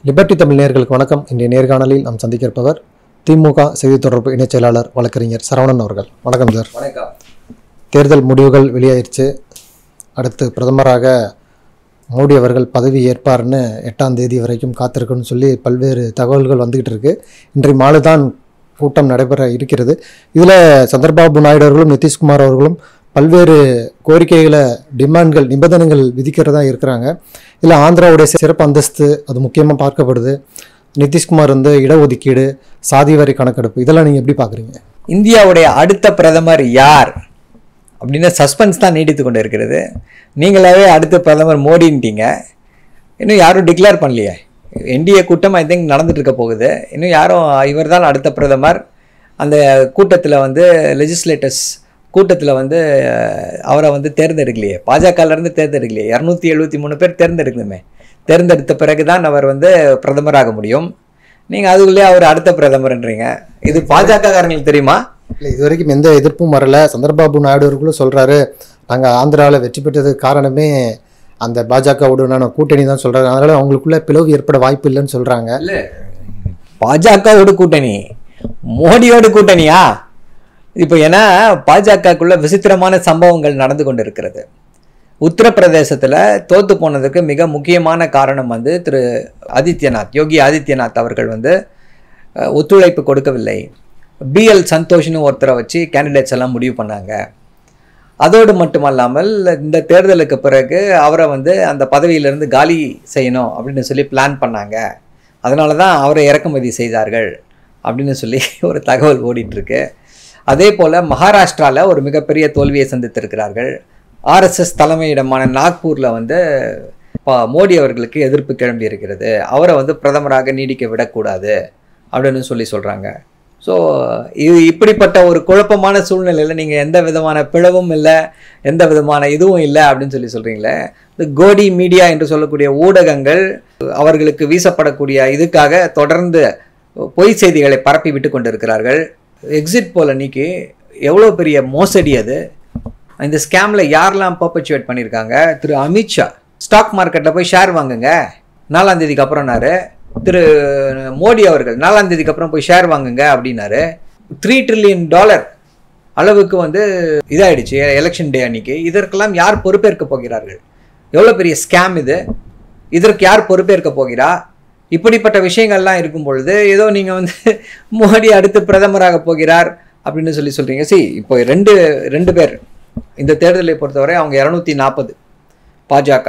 Liberty Tamil நேயர்களுக்கு வணக்கம். இன்றைய நேர்காணலில் நாம் சந்திக்க இருப்பவர் திமுக செய்தி தொடர்பு இணைச் செயலாளர் வழக்கறிஞர் சரவணன் அவர்கள். வணக்கம் சார். வணக்கம். தேர்தல் முடிவுகள் வெளியாயிருச்சு. அடுத்து பிரதமராக மோடி அவர்கள் பதவி ஏற்பார்னு 8ஆம் தேதி வரைக்கும் காத்திருக்குன்னு சொல்லி பல்வேறு தகவல்கள் வந்துகிட்டு இருக்கு. இன்றைய மாலை தான் கூட்டம் நடைபெற இருக்கிறது. இதில் சந்திரபாபு நாயுடு அவர்களும் நிதிஷ்குமார் அவர்களும் பல்வேறு கோரிக்கைகளை டிமாண்ட்கள் நிபந்தனைகள் விதிக்கிறதா இருக்கிறாங்க. இதில் ஆந்திராவுடைய சிறப்பு அந்தஸ்து அது முக்கியமாக பார்க்கப்படுது. நிதிஷ்குமார் இடஒதுக்கீடு, சாதிவாரி கணக்கெடுப்பு, இதெல்லாம் நீங்கள் எப்படி பார்க்குறீங்க? இந்தியாவுடைய அடுத்த பிரதமர் யார் அப்படின்னு சஸ்பென்ஸ் தான் நீடித்து கொண்டு இருக்கிறது. நீங்களாவே அடுத்த பிரதமர் மோடின்ட்டீங்க, இன்னும் யாரும் டிக்ளேர் பண்ணலையே. என்டிஏ கூட்டம் ஐ திங்க் நடந்துட்டு இருக்க போகுது. இன்னும் யாரும் இவர் தான் அடுத்த பிரதமர். அந்த கூட்டத்தில் லெஜிஸ்லேட்டர்ஸ் கூட்டத்தில் அவரை தேர்ந்தெடுக்கலையே, பாஜகலேருந்து தேர்ந்தெடுக்கலையே. 273 பேர் தேர்ந்தெடுக்கணுமே. தேர்ந்தெடுத்த பிறகு தான் அவர் பிரதமராக முடியும். நீங்கள் அதுக்குள்ளேயே அவர் அடுத்த பிரதமர்ன்றீங்க. இது பாஜகக்காரங்களுக்கு தெரியுமா? இல்லை, இது வரைக்கும் எந்த எதிர்ப்பும் வரல. சந்திரபாபு நாயுடு அவர்களும் சொல்கிறாரு, நாங்கள் ஆந்திராவில் வெற்றி பெற்றதுக்கு காரணமே அந்த பாஜகவுடனான கூட்டணி தான் சொல்கிறாரு. அதனால் அவங்களுக்குள்ள பிளவு ஏற்பட வாய்ப்பு இல்லைன்னு சொல்கிறாங்க. இல்லை, பாஜகவோட கூட்டணி மோடியோட கூட்டணியா? இப்போ ஏன்னா பாஜகக்குள்ள விசித்திரமான சம்பவங்கள் நடந்து கொண்டு இருக்கிறது. உத்தரப்பிரதேசத்தில் தோற்று போனதுக்கு மிக முக்கியமான காரணம் திரு ஆதித்யநாத், யோகி ஆதித்யநாத் அவர்கள் ஒத்துழைப்பு கொடுக்கவில்லை. பிஎல் சந்தோஷ்னு ஒருத்தரை வச்சு கேண்டிடேட்ஸ் எல்லாம் முடிவு பண்ணாங்க. அதோடு மட்டுமல்லாமல் இந்த தேர்தலுக்கு பிறகு அவரை அந்த பதவியிலிருந்து காலி செய்யணும் அப்படின்னு சொல்லி பிளான் பண்ணாங்க. அதனால தான் அவரை இறக்குமதி செய்தார்கள் அப்படின்னு சொல்லி ஒரு தகவல் ஓடிட்டுருக்கு. அதே போல் மகாராஷ்டிராவில் ஒரு மிகப்பெரிய தோல்வியை சந்தித்திருக்கிறார்கள். ஆர்எஸ்எஸ் தலைமையிடமான நாக்பூரில் மோடி அவர்களுக்கு எதிர்ப்பு கிளம்பி இருக்கிறது. அவரை பிரதமராக நீடிக்க விடக்கூடாது அப்படின்னு சொல்கிறாங்க. ஸோ இது இப்படிப்பட்ட ஒரு குழப்பமான சூழ்நிலையில் நீங்கள் எந்த விதமான பிளவும் இல்லை, எந்த விதமான இதுவும் இல்லை அப்படின்னு சொல்கிறீங்களே. இந்த கோடி மீடியா என்று சொல்லக்கூடிய ஊடகங்கள் அவர்களுக்கு வீசப்படக்கூடிய இதுக்காக தொடர்ந்து பொய் செய்திகளை பரப்பி விட்டு கொண்டிருக்கிறார்கள். எக்ஸிட் போல் அன்றைக்கி எவ்வளோ பெரிய மோசடி அது. இந்த ஸ்கேமில் யாரெல்லாம் பர்பச்சுவேட் பண்ணியிருக்காங்க? திரு அமித்ஷா ஸ்டாக் மார்க்கெட்டில் போய் ஷேர் வாங்குங்க 4ஆம் தேதிக்கு அப்புறம்னாரு. திரு மோடி அவர்கள் 4ஆம் தேதிக்கு அப்புறம் போய் ஷேர் வாங்குங்க அப்படின்னாரு. $3 trillion அளவுக்கு இதாகிடுச்சு எலெக்ஷன் டே அன்னைக்கு. இதற்கெல்லாம் யார் பொறுப்பேற்க போகிறார்கள்? எவ்வளோ பெரிய ஸ்கேம் இது. இதற்கு யார் பொறுப்பேற்க போகிறா? இப்படிப்பட்ட விஷயங்கள்லாம் இருக்கும் பொழுது ஏதோ நீங்கள் மோடி அடுத்து பிரதமராக போகிறார் அப்படின்னு சொல்கிறீங்க. இப்போ ரெண்டு பேர் இந்த தேர்தலை பொறுத்தவரை அவங்க 240, பாஜக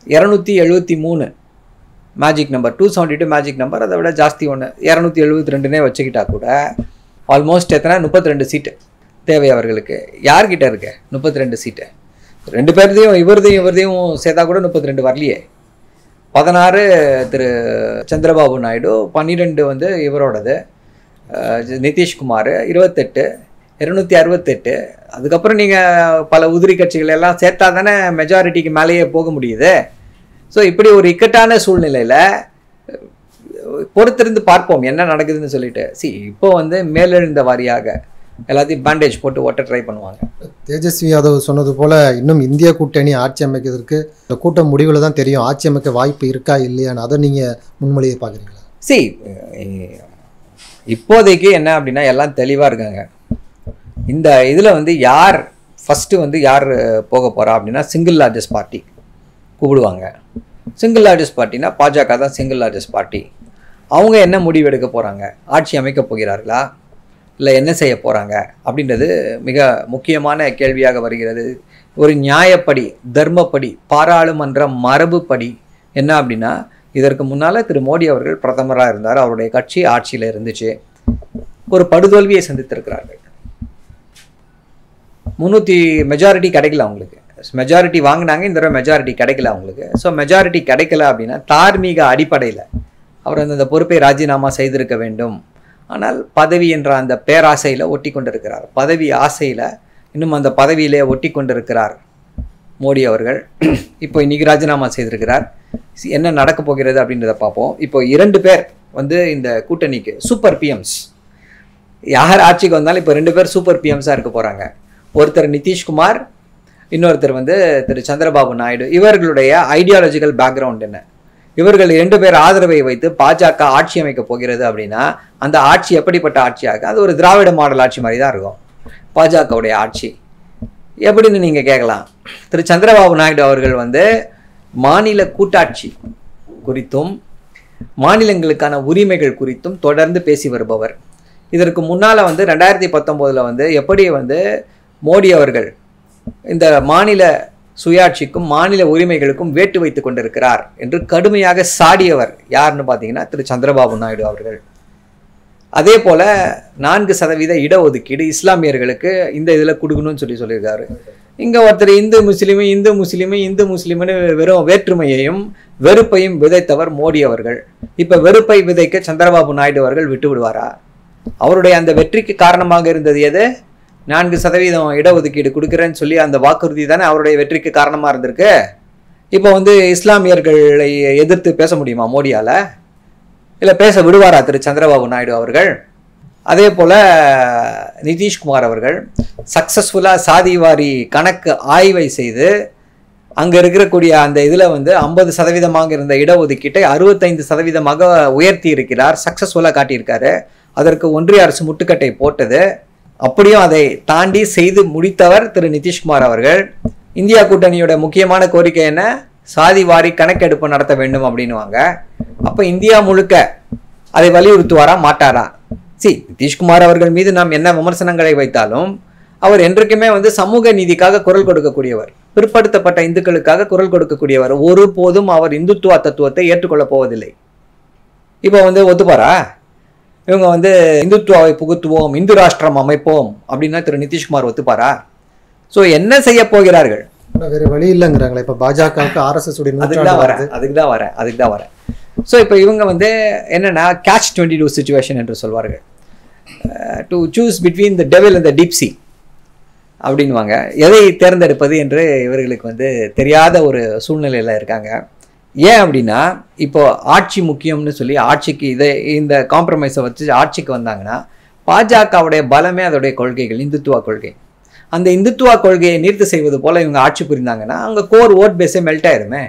273 மேஜிக் நம்பர், 272 மேஜிக் நம்பர், அதை விட ஜாஸ்தி ஒன்று 272 வச்சுக்கிட்டா கூட ஆல்மோஸ்ட் 32 சீட்டு தேவை அவர்களுக்கு. யார்கிட்ட இருக்கு 32 சீட்டு? 2 பேர்தையும் இவர்தையும் சேர்த்தா கூட 32 வரலையே. 16 திரு சந்திரபாபு நாயுடு, 12 இவரோடது நிதிஷ்குமார், 28, 268. அதுக்கப்புறம் நீங்கள் பல உதிரி கட்சிகள் எல்லாம் சேர்த்தா தானே மெஜாரிட்டிக்கு மேலேயே போக முடியுது. ஸோ இப்படி ஒரு இக்கட்டான சூழ்நிலையில் பொறுத்திருந்து பார்ப்போம் என்ன நடக்குதுன்னு சொல்லிட்டு. இப்போ மேலெழுந்த வாரியாக எல்லாத்தையும் பேண்டேஜ் போட்டு ஓட்ட ட்ரை பண்ணுவாங்க. தேஜஸ்வி யாதவ் சொன்னது போல் இன்னும் இந்திய கூட்டணி ஆட்சி அமைக்கிறதுக்கு இந்த கூட்டம் முடிவில் தான் தெரியும் ஆட்சி அமைக்க வாய்ப்பு இருக்கா இல்லையான்னு. அதை நீங்கள் முன்மொழியை பார்க்குறீங்களா? இப்போதைக்கு என்ன அப்படின்னா எல்லாம் தெளிவாக இருக்காங்க. இந்த இதில் யார் ஃபஸ்ட்டு யார் போக போகிறா அப்படின்னா சிங்கிள் லார்ஜஸ்ட் பார்ட்டி கூப்பிடுவாங்க. சிங்கிள் லார்ஜஸ்ட் பார்ட்டினா பாஜக தான் சிங்கிள் லார்ஜஸ்ட் பார்ட்டி. அவங்க என்ன முடிவு எடுக்க போகிறாங்க? ஆட்சி அமைக்க போகிறார்களா இல்லை என்ன செய்ய போகிறாங்க அப்படின்றது மிக முக்கியமான கேள்வியாக வருகிறது. ஒரு நியாயப்படி, தர்மப்படி, பாராளுமன்ற மரபுப்படி என்ன அப்படின்னா, இதற்கு முன்னால் திரு மோடி அவர்கள் பிரதமராக இருந்தார், அவருடைய கட்சி ஆட்சியில் இருந்துச்சு, ஒரு படுதோல்வியை சந்தித்திருக்கிறார்கள். 300 மெஜாரிட்டி கிடைக்கல அவங்களுக்கு. மெஜாரிட்டி வாங்கினாங்க, இந்த தடவை மெஜாரிட்டி கிடைக்கல அவங்களுக்கு. ஸோ மெஜாரிட்டி கிடைக்கல அப்படின்னா தார்மீக அடிப்படையில் அவர் அந்த பொறுப்பை ராஜினாமா செய்திருக்க வேண்டும். ஆனால் பதவி என்ற அந்த பேராசையில் ஒட்டி கொண்டிருக்கிறார். பதவி ஆசையில் இன்னும் அந்த பதவியிலே ஒட்டி கொண்டிருக்கிறார் மோடி அவர்கள். இப்போ இன்றைக்கி ராஜினாமா செய்திருக்கிறார். என்ன நடக்க போகிறது அப்படின்றத பார்ப்போம். இப்போ 2 பேர் இந்த கூட்டணிக்கு சூப்பர் பிஎம்ஸ். யார் ஆட்சிக்கு வந்தாலும் இப்போ 2 பேர் சூப்பர் பிஎம்ஸாக இருக்க போகிறாங்க. ஒருத்தர் நிதிஷ்குமார், இன்னொருத்தர் திரு சந்திரபாபு நாயுடு. இவர்களுடைய ஐடியாலஜிக்கல் பேக்ரவுண்ட் என்ன? இவர்கள் 2 பேர் ஆதரவை வைத்து பாஜக ஆட்சி அமைக்க போகிறது அப்படின்னா அந்த ஆட்சி எப்படிப்பட்ட ஆட்சியாக? அது ஒரு திராவிட மாடல் ஆட்சி மாதிரி தான் இருக்கும் பாஜகவுடைய ஆட்சி. எப்படின்னு நீங்கள் கேட்கலாம். திரு சந்திரபாபு நாயுடு அவர்கள் வந்து மாநில கூட்டாட்சி குறித்தும் மாநிலங்களுக்கான உரிமைகள் குறித்தும் தொடர்ந்து பேசி வருபவர். இதற்கு முன்னால் வந்து 2019 வந்து எப்படி வந்து மோடி அவர்கள் இந்த மாநில சுயாட்சிக்கும் மாநில உரிமைகளுக்கும் வேட்டு வைத்து கொண்டிருக்கிறார் என்று கடுமையாக சாடியவர் யாருன்னு பார்த்தீங்கன்னா திரு சந்திரபாபு நாயுடு அவர்கள். அதே போல் 4% இடஒதுக்கீடு இஸ்லாமியர்களுக்கு இந்த இதில் கொடுக்கணும்னு சொல்லியிருக்காரு. இங்கே ஒருத்தர் இந்து முஸ்லீம்னு வெறும் வேற்றுமையையும் வெறுப்பையும் விதைத்தவர் மோடி அவர்கள். இப்போ வெறுப்பை விதைக்க சந்திரபாபு நாயுடு அவர்கள் விட்டு விடுவாரா? அவருடைய அந்த வெற்றிக்கு காரணமாக இருந்தது எது? 4% இடஒதுக்கீடு கொடுக்குறேன்னு சொல்லி அந்த வாக்குறுதி தானே அவருடைய வெற்றிக்கு காரணமாக இருந்திருக்கு. இப்போ வந்து இஸ்லாமியர்களை எதிர்த்து பேச முடியுமா மோடியால்? இல்லை பேச விடுவாரா திரு சந்திரபாபு நாயுடு அவர்கள்? அதே போல் நிதிஷ்குமார் அவர்கள் சக்ஸஸ்ஃபுல்லாக சாதிவாரி கணக்கு ஆய்வை செய்து அங்கே இருக்கக்கூடிய அந்த இதில் வந்து 50% இருந்த இடஒதுக்கீட்டை 65% உயர்த்தி இருக்கிறார். சக்ஸஸ்ஃபுல்லாக காட்டியிருக்காரு. அதற்கு ஒன்றிய அரசு முட்டுக்கட்டை போட்டது. அப்படியும் அதை தாண்டி செய்து முடித்தவர் திரு நிதிஷ்குமார் அவர்கள். இந்தியா கூட்டணியோட முக்கியமான கோரிக்கை என்ன? சாதி வாரி கணக்கெடுப்பு நடத்த வேண்டும் அப்படின்னுவாங்க. அப்போ இந்தியா முழுக்க அதை வலியுறுத்துவாரா மாட்டாரா? நிதிஷ்குமார் அவர்கள் மீது நாம் என்ன விமர்சனங்களை வைத்தாலும் அவர் என்றைக்குமே வந்து சமூக நீதிக்காக குரல் கொடுக்கக்கூடியவர், பிற்படுத்தப்பட்ட இந்துக்களுக்காக குரல் கொடுக்கக்கூடியவர். ஒருபோதும் அவர் இந்துத்துவ தத்துவத்தை ஏற்றுக்கொள்ளப் போவதில்லை. இப்போ வந்து ஒத்துப்பாரா? இவங்க வந்து இந்துத்துவாவை புகுத்துவோம், இந்து ராஷ்டிரம் அமைப்போம் அப்படின்னா திரு நிதிஷ்குமார் ஒத்துப்பாரா? ஸோ என்ன செய்ய போகிறார்கள்? வேறு வழி இல்லைங்கிறாங்களே. இப்போ பாஜகவுக்கு RSS அதுக்கு தான் வரேன். ஸோ இப்போ இவங்க வந்து என்னென்னா catch-22 சுச்சுவேஷன் என்று சொல்வார்கள். To choose between the devil and the deep sea அப்படின்வாங்க. எதை தேர்ந்தெடுப்பது என்று இவர்களுக்கு வந்து தெரியாத ஒரு சூழ்நிலையில் இருக்காங்க. ஏன் அப்படின்னா இப்போ ஆட்சி முக்கியம்னு சொல்லி ஆட்சிக்கு இந்த காம்ப்ரமைஸை வச்சு ஆட்சிக்கு வந்தாங்கன்னா பாஜகவுடைய பலமே அதோடைய கொள்கைகள், இந்துத்துவா கொள்கை. அந்த இந்துத்துவா கொள்கையை நீர்த்து செய்வது போல இவங்க ஆட்சி புரிந்தாங்கன்னா அங்கே கோர் ஓட் பேஸே மெல்ட் ஆயிருமே.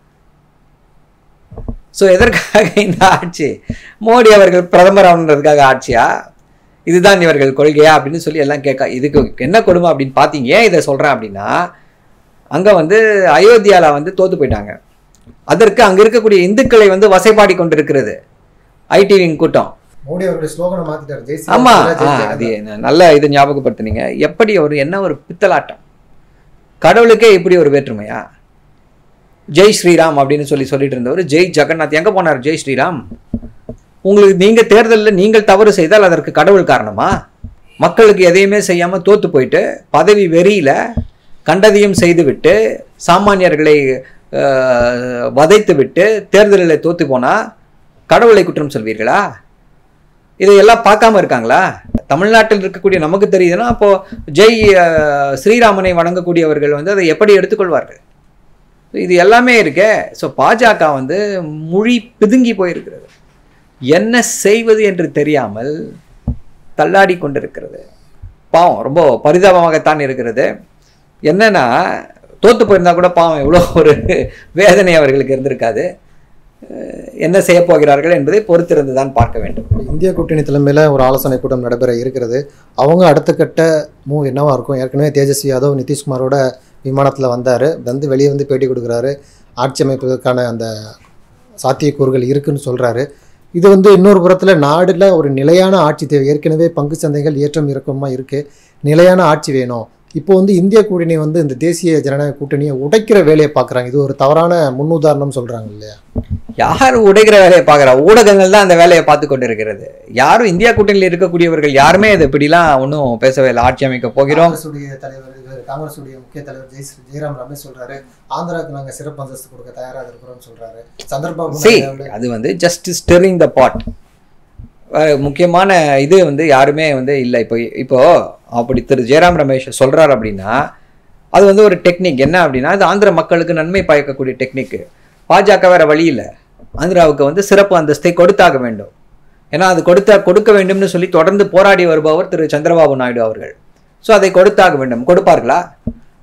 ஸோ எதற்காக இந்த ஆட்சி? மோடி அவர்கள் பிரதமர் ஆகணுன்றதுக்காக ஆட்சியா? இதுதான் இவர்கள் கொள்கையா அப்படின்னு சொல்லி எல்லாம் இதுக்கு என்ன கொடுமை அப்படின்னு பார்த்தீங்க. ஏன் இதை சொல்கிறேன் அப்படின்னா அங்கே வந்து அயோத்தியாவில் வந்து தோற்று போயிட்டாங்க. அதற்கு அங்கே இருக்கக்கூடிய இந்துக்களை வந்து வசைப்பாடி கொண்டிருக்கிறது ஐடி விங் கூட்டம். மோடி அவருடைய ஸ்லோகனை மாத்திட்டாரு. ஆமா, அது நல்லா இது ஞாபகப்படுத்தினீங்க. எப்படி என்ன ஒரு பித்தலாட்டம்! கடவுளுக்கே இப்படி ஒரு வேற்றுமையா? ஜெய் ஸ்ரீராம் அப்படின்னு சொல்லிட்டு இருந்தவர் ஜெய் ஜெகநாத் எங்க போனார்? ஜெய் ஸ்ரீராம். உங்களுக்கு நீங்க தேர்தலில் நீங்கள் தவறு செய்தால் அதற்கு கடவுள் காரணமா? மக்களுக்கு எதையுமே செய்யாம தோத்து போயிட்டு பதவி வெறியில கண்டதையும் செய்துவிட்டு சாமானியர்களை வதைத்து விட்டு தேர்தலில் தோத்து போனா கடவுளை குற்றம் சொல்வீர்களா? இதையெல்லாம் பார்க்காம இருக்காங்களா? தமிழ்நாட்டில் இருக்கக்கூடிய நமக்கு தெரியுதுன்னா அப்போ ஜெய் ஸ்ரீராமனை வணங்கக்கூடியவர்கள் வந்து அதை எப்படி எடுத்துக்கொள்வார்கள்? இது எல்லாமே இருக்கே. ஸோ பாஜக வந்து மொழி பிதுங்கி போயிருக்கிறது. என்ன செய்வது என்று தெரியாமல் தள்ளாடி கொண்டிருக்கிறது. பாவம், ரொம்ப பரிதாபமாகத்தான் இருக்கிறது. என்னன்னா தோத்து போயிருந்தா கூட பாவம் எவ்வளோ ஒரு வேதனை அவர்களுக்கு இருந்திருக்காது. என்ன செய்ய போகிறார்கள் என்பதை பொறுத்திருந்து தான் பார்க்க வேண்டும். இந்திய கூட்டணி தலைமையில் ஒரு ஆலோசனை கூட்டம் நடைபெற இருக்கிறது. அவங்க அடுத்த கட்ட மூவ் என்னவா இருக்கும்? ஏற்கனவே தேஜஸ்வி யாதவ் நிதிஷ்குமாரோட விமானத்தில் வந்தார், வெளியே வந்து பேட்டி கொடுக்குறாரு. ஆட்சி அமைப்பதற்கான அந்த சாத்தியக்கூறுகள் இருக்குன்னு சொல்கிறாரு. இது வந்து இன்னொரு புறத்தில் நாடில் ஒரு நிலையான ஆட்சி தேவை. ஏற்கனவே பங்கு சந்தைகள் ஏற்றம் இறக்கமாக இருக்குது. நிலையான ஆட்சி வேணும். இப்போ வந்து இந்திய கூட்டணி வந்து இந்த தேசிய ஜனநாயக கூட்டணியை உடைக்கிற வேலையை பார்க்குறாங்க. இது ஒரு தவறான முன்னுதாரணம் சொல்கிறாங்க இல்லையா? யார் உடைக்கிற வேலையை பார்க்குறா? ஊடகங்கள் தான் அந்த வேலையை பார்த்து கொண்டு இருக்கிறது. யாரும் இந்தியா கூட்டணியில் இருக்கக்கூடியவர்கள் யாருமே இது இப்படிலாம் ஒன்றும் பேசவே இல்லை. ஆட்சி அமைக்க போகிறோம். காங்கிரஸுடைய முக்கிய தலைவர் ஜெயராம் ரமேஷ் சொல்றாரு, ஆந்திராவுக்கு நாங்கள் சிறப்பு அந்தஸ்து கொடுக்க தயாராக இருக்கிறோம்னு சொல்றாரு. சந்திரபாபு அது வந்து ஜஸ்ட் ஸ்டிரிங் த பாட். முக்கியமான இது வந்து யாருமே வந்து இல்லை. இப்போ அப்படி திரு ஜெயராம் ரமேஷ் சொல்றாரு அப்படின்னா அது வந்து ஒரு டெக்னிக். என்ன அப்படின்னா அது ஆந்திர மக்களுக்கு நன்மை பயக்கக்கூடிய டெக்னிக்கு. பாஜக வேற வழி இல்லை. ஆந்திராவுக்கு வந்து சிறப்பு அந்தஸ்தை கொடுத்தாக வேண்டும். ஏன்னா அது கொடுக்க வேண்டும்னு சொல்லி தொடர்ந்து போராடி வருபவர் திரு சந்திரபாபு நாயுடு அவர்கள். ஸோ அதை கொடுத்தாக வேண்டும். கொடுப்பார்களா?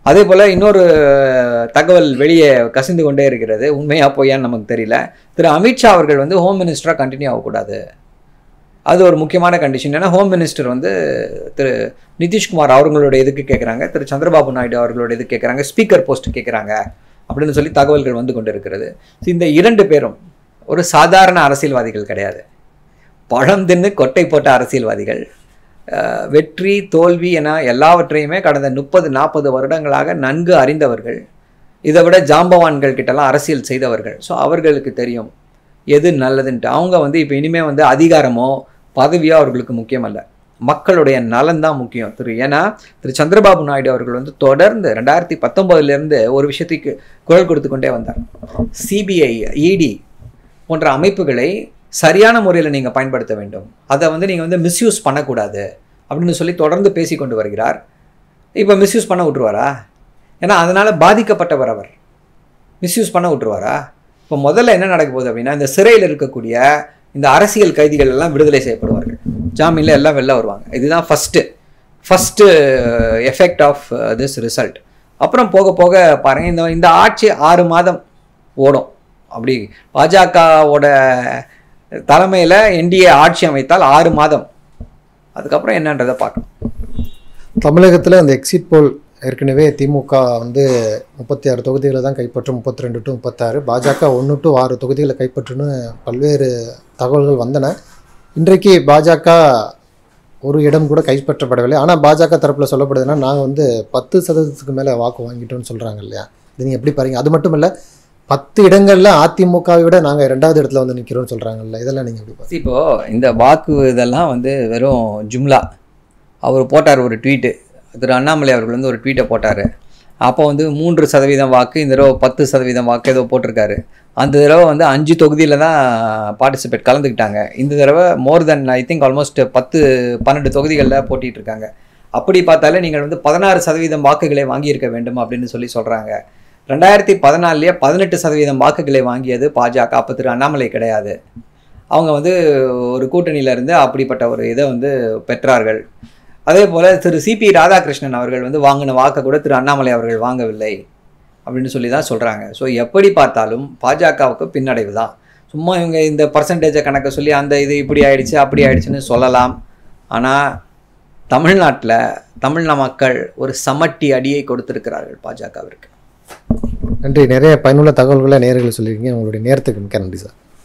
அதே போல் இன்னொரு தகவல் வெளியே கசிந்து கொண்டே இருக்கிறது, உண்மையாக பொய்யான்னு நமக்கு தெரியல. திரு அமித்ஷா அவர்கள் வந்து ஹோம் மினிஸ்டராக கண்டினியூ ஆகக்கூடாது. அது ஒரு முக்கியமான கண்டிஷன். ஏன்னா ஹோம் மினிஸ்டர் வந்து திரு நிதிஷ்குமார் அவங்களோட இதுக்கு கேட்குறாங்க, திரு சந்திரபாபு நாயுடு அவர்களோட இதுக்கு கேட்குறாங்க, ஸ்பீக்கர் போஸ்ட் கேட்குறாங்க அப்படின்னு சொல்லி தகவல்கள் வந்து கொண்டு இருக்கிறது. இந்த 2 பேரும் ஒரு சாதாரண அரசியல்வாதிகள் கிடையாது. பழம் தின்னு கொட்டை போட்ட அரசியல்வாதிகள். வெற்றி தோல்வி என எல்லாவற்றையுமே கடந்த 30-40 வருடங்களாக நன்கு அறிந்தவர்கள். இதை விட ஜாம்பவான்கள் கிட்டலாம் அரசியல் செய்தவர்கள். ஸோ அவர்களுக்கு தெரியும் எது நல்லதுன்ட்டு. அவங்க வந்து இப்போ இனிமேல் வந்து அதிகாரமோ பதவியோ அவர்களுக்கு முக்கியம் அல்ல, மக்களுடைய நலன் தான் முக்கியம். ஏன்னா திரு சந்திரபாபு நாயுடு அவர்கள் வந்து தொடர்ந்து 2019 ஒரு விஷயத்துக்கு குரல் கொடுத்து கொண்டே வந்தார். சிபிஐ, இடி போன்ற அமைப்புகளை சரியான முறையில் நீங்கள் பயன்படுத்த வேண்டும், அதை வந்து நீங்கள் வந்து மிஸ்யூஸ் பண்ணக்கூடாது அப்படின்னு சொல்லி தொடர்ந்து பேசி கொண்டு வருகிறார். இப்போ மிஸ்யூஸ் பண்ண விட்டுருவாரா? ஏன்னா அதனால் பாதிக்கப்பட்டவர் அவர். மிஸ்யூஸ் பண்ண விட்டுருவாரா? இப்போ முதல்ல என்ன நடக்க போகுது அப்படின்னா, இந்த சிறையில் இருக்கக்கூடிய இந்த அரசியல் கைதிகள் எல்லாம் விடுதலை செய்யப்படுவார்கள், ஜாமீனில் எல்லாம் வெளில வருவாங்க. இதுதான் first effect of this result. அப்புறம் போக போக பாருங்கள், இந்த ஆட்சி 6 மாதம் ஓடும். அப்படி பாஜகவோட தலைமையில் என்டிஏ ஆட்சி அமைத்தால் 6 மாதம், அதுக்கப்புறம் என்னன்றதை பார்க்கணும். தமிழகத்தில் அந்த எக்ஸிட் போல் ஏற்கனவே திமுக வந்து 36 தொகுதிகளை தான் கைப்பற்றும், 32 to 36, பாஜக 1 to 6 தொகுதிகளை கைப்பற்றுன்னு பல்வேறு தகவல்கள் வந்தன. இன்றைக்கு பாஜக ஒரு இடம் கூட கைப்பற்றப்படவில்லை. ஆனால் பாஜக தரப்பில் சொல்லப்படுதுன்னா நாங்கள் வந்து 10% மேலே வாக்கு வாங்கிட்டோம்னு சொல்கிறாங்க இல்லையா? இது நீங்கள் எப்படி பாருங்க? அது மட்டும் இல்லை, 10 இடங்களில் அதிமுகவை விட நாங்கள் 2வது இடத்துல வந்து நிற்கிறோம்னு சொல்கிறாங்கல்ல, இதெல்லாம் நீங்கள் எப்படி பாருங்க? இப்போது இந்த வாக்கு இதெல்லாம் வந்து வெறும் ஜும்லா. அவர் போட்டார் ஒரு ட்வீட்டு, திரு அண்ணாமலை அவர்கள் வந்து ஒரு ட்வீட்டை போட்டார். அப்போ வந்து 3% வாக்கு, இந்த தடவை 10% வாக்கு ஏதோ போட்டிருக்காரு. அந்த தடவை வந்து 5 தொகுதியில் தான் பார்ட்டிசிபேட் கலந்துக்கிட்டாங்க. இந்த தடவை மோர் தென் ஐ திங்க் ஆல்மோஸ்ட் 10-12 தொகுதிகளில் போட்டிகிட்டு இருக்காங்க. அப்படி பார்த்தாலே நீங்கள் வந்து 16% வாக்குகளை வாங்கியிருக்க வேண்டும் அப்படின்னு சொல்லி சொல்கிறாங்க. 2014 18% வாக்குகளை வாங்கியது பாஜக. அப்போ திரு அண்ணாமலை கிடையாது. அவங்க வந்து ஒரு கூட்டணியிலேருந்து அப்படிப்பட்ட ஒரு இதை வந்து பெற்றார்கள். அதே போல் திரு சிபி ராதாகிருஷ்ணன் அவர்கள் வந்து வாங்கின வாக்கை கூட திரு அண்ணாமலை அவர்கள் வாங்கவில்லை அப்படின்னு சொல்லி தான் சொல்கிறாங்க. ஸோ எப்படி பார்த்தாலும் பாஜகவுக்கு பின்னடைவு தான். சும்மா இவங்க இந்த பர்சன்டேஜை கணக்கை சொல்லி அந்த இது இப்படி ஆயிடுச்சு அப்படி ஆயிடுச்சுன்னு சொல்லலாம். ஆனால் தமிழ்நாட்டில் தமிழ் மக்கள் ஒரு சமட்டி அடியை கொடுத்திருக்கிறார்கள் பாஜகவிற்கு. நன்றி. நிறைய பயனுள்ள தகவல்களை நேயர்கள் சொல்லியிருக்கீங்க. உங்களுடைய நேரத்துக்கு மிக்க நன்றி சார்.